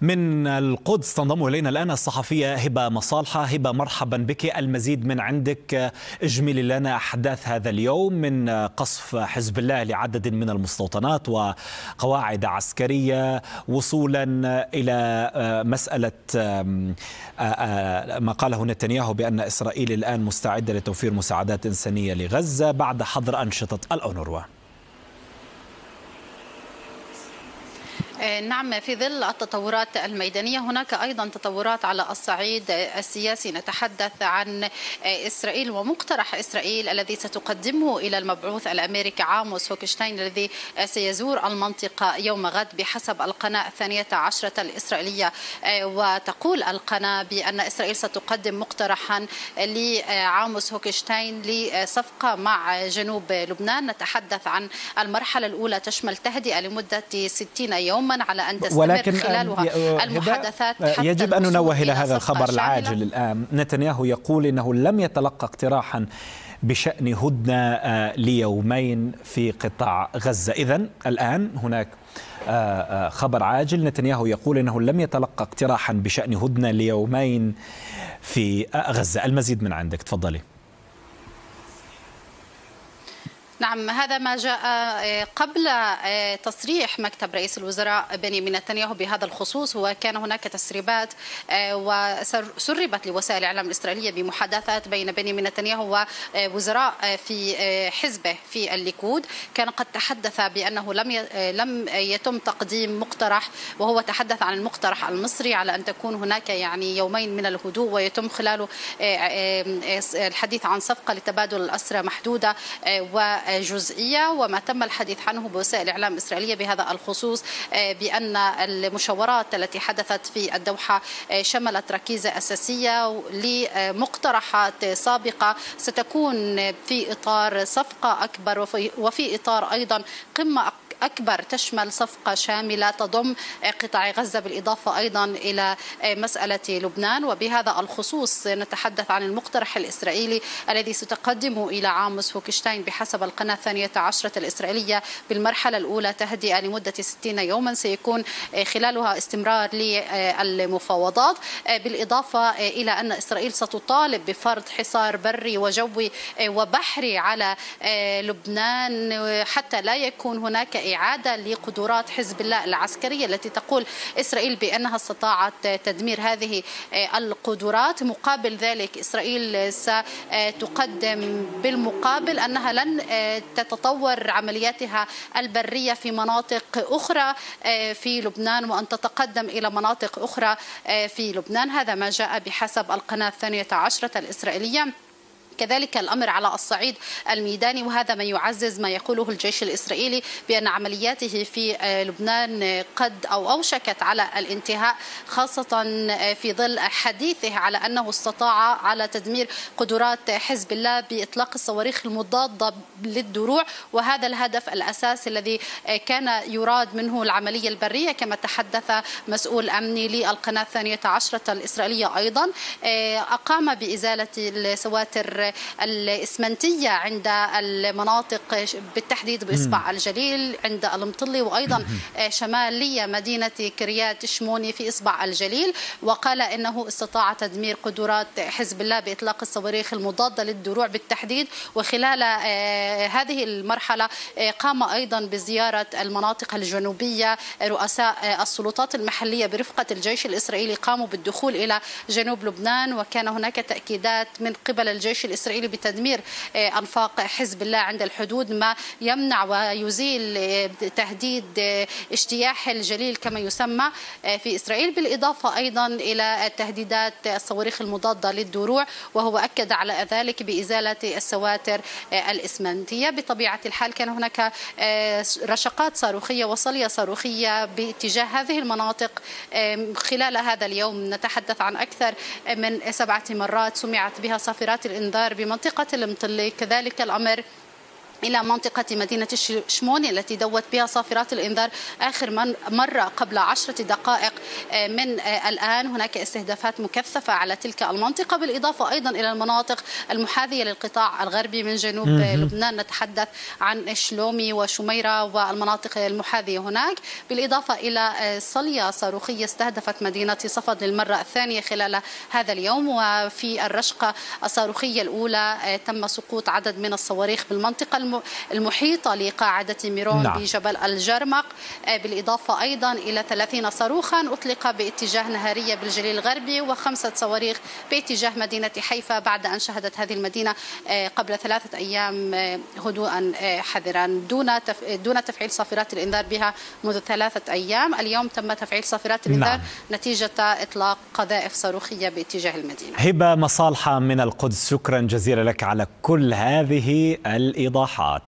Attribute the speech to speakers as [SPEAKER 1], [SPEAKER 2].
[SPEAKER 1] من القدس تنضم إلينا الآن الصحفية هبة مصالحة. هبة، مرحبا بك. المزيد من عندك، اجملي لنا أحداث هذا اليوم من قصف حزب الله لعدد من المستوطنات وقواعد عسكرية، وصولا إلى مسألة ما قاله نتنياهو بأن إسرائيل الآن مستعدة لتوفير مساعدات إنسانية لغزة بعد حظر أنشطة الأونروا.
[SPEAKER 2] نعم، في ظل التطورات الميدانية هناك أيضا تطورات على الصعيد السياسي. نتحدث عن إسرائيل ومقترح إسرائيل الذي ستقدمه إلى المبعوث الأمريكي عاموس هوكشتاين الذي سيزور المنطقة يوم غد بحسب القناة 12 الإسرائيلية. وتقول القناة بأن إسرائيل ستقدم مقترحا لعاموس هوكشتاين لصفقة مع جنوب لبنان. نتحدث عن المرحلة الأولى تشمل تهدئة لمدة 60 يوما على أن تستمر خلالها المحادثات.
[SPEAKER 1] يجب أن ننوه إلى هذا الخبر العاجل الآن. نتنياهو يقول إنه لم يتلقى اقتراحا بشأن هدنة ليومين في قطاع غزة. إذن الآن هناك خبر عاجل، نتنياهو يقول إنه لم يتلقى اقتراحا بشأن هدنة ليومين في غزة. المزيد من عندك، تفضلي.
[SPEAKER 2] نعم، هذا ما جاء قبل تصريح مكتب رئيس الوزراء بنيامين نتنياهو بهذا الخصوص. وكان هناك تسريبات وسربت لوسائل الإعلام الإسرائيلية بمحادثات بين بنيامين نتنياهو ووزراء في حزبه في الليكود. كان قد تحدث بأنه لم يتم تقديم مقترح، وهو تحدث عن المقترح المصري على أن تكون هناك يومين من الهدوء ويتم خلاله الحديث عن صفقة لتبادل الأسرى محدودة وجزئية. وما تم الحديث عنه بوسائل الإعلام الإسرائيلية بهذا الخصوص بأن المشاورات التي حدثت في الدوحة شملت ركيزة أساسية لمقترحات سابقة ستكون في إطار صفقة أكبر وفي إطار أيضا قمة أكبر تشمل صفقة شاملة تضم قطاع غزة بالإضافة أيضا إلى مسألة لبنان. وبهذا الخصوص نتحدث عن المقترح الإسرائيلي الذي ستقدمه إلى عاموس هوكشتاين بحسب القناة 12 الإسرائيلية بالمرحلة الأولى تهدئة لمدة 60 يوما سيكون خلالها استمرار للمفاوضات، بالإضافة إلى أن إسرائيل ستطالب بفرض حصار بري وجوي وبحري على لبنان حتى لا يكون هناك إعادة لقدرات حزب الله العسكرية التي تقول إسرائيل بأنها استطاعت تدمير هذه القدرات. مقابل ذلك إسرائيل ستقدم بالمقابل أنها لن تتطور عملياتها البرية في مناطق أخرى في لبنان وأن تتقدم إلى مناطق أخرى في لبنان. هذا ما جاء بحسب القناة 12 الإسرائيلية. كذلك الأمر على الصعيد الميداني، وهذا ما يعزز ما يقوله الجيش الإسرائيلي بأن عملياته في لبنان قد أو أوشكت على الانتهاء، خاصة في ظل حديثه على أنه استطاع على تدمير قدرات حزب الله بإطلاق الصواريخ المضادة للدروع. وهذا الهدف الأساسي الذي كان يراد منه العملية البرية كما تحدث مسؤول أمني للقناة 12 الإسرائيلية. أيضا أقام بإزالة السواتر الإسمنتية عند المناطق بالتحديد بإصبع الجليل عند المطلي، وأيضا شمالية مدينة كريات شموني في إصبع الجليل. وقال إنه استطاع تدمير قدرات حزب الله بإطلاق الصواريخ المضادة للدروع بالتحديد. وخلال هذه المرحلة قام أيضا بزيارة المناطق الجنوبية. رؤساء السلطات المحلية برفقة الجيش الإسرائيلي قاموا بالدخول إلى جنوب لبنان، وكان هناك تأكيدات من قبل الجيش الإسرائيلي بتدمير أنفاق حزب الله عند الحدود، ما يمنع ويزيل تهديد اجتياح الجليل كما يسمى في إسرائيل، بالإضافة أيضا إلى تهديدات الصواريخ المضادة للدروع، وهو أكد على ذلك بإزالة السواتر الإسمنتية. بطبيعة الحال كان هناك رشقات صاروخية وصلية صاروخية باتجاه هذه المناطق خلال هذا اليوم. نتحدث عن أكثر من 7 مرات سمعت بها صافرات الإنذار بمنطقة المطلي. كذلك الأمر إلى منطقة مدينة شموني التي دوت بها صافرات الإنذار آخر مرة قبل 10 دقائق من الآن. هناك استهدافات مكثفة على تلك المنطقة، بالإضافة أيضا إلى المناطق المحاذية للقطاع الغربي من جنوب لبنان. نتحدث عن شلومي وشميرة والمناطق المحاذية هناك، بالإضافة إلى صلية صاروخية استهدفت مدينة صفد للمرة الثانية خلال هذا اليوم. وفي الرشقة الصاروخية الأولى تم سقوط عدد من الصواريخ بالمنطقة المحيطة لقاعدة ميرون بجبل الجرمق، بالإضافة أيضا إلى 30 صاروخا أطلق باتجاه نهارية بالجليل الغربي و5 صواريخ باتجاه مدينة حيفا، بعد أن شهدت هذه المدينة قبل 3 أيام هدوءا حذرا دون تفعيل صافرات الإنذار بها منذ 3 أيام. اليوم تم تفعيل صافرات الإنذار نتيجة إطلاق قذائف صاروخية باتجاه المدينة.
[SPEAKER 1] هبة مصالحة من القدس، شكرا جزيلا لك على كل هذه الإيضاحات.